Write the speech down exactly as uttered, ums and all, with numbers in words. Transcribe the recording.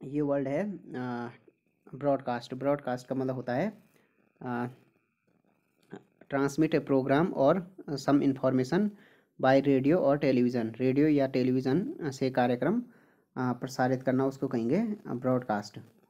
ये वर्ड है broadcast. Broadcast का मतलब होता है ट्रांसमिट ए प्रोग्राम और सम इंफॉर्मेशन बाय रेडियो और टेलीविज़न। रेडियो या टेलीविज़न से कार्यक्रम अ, प्रसारित करना उसको कहेंगे ब्रॉडकास्ट।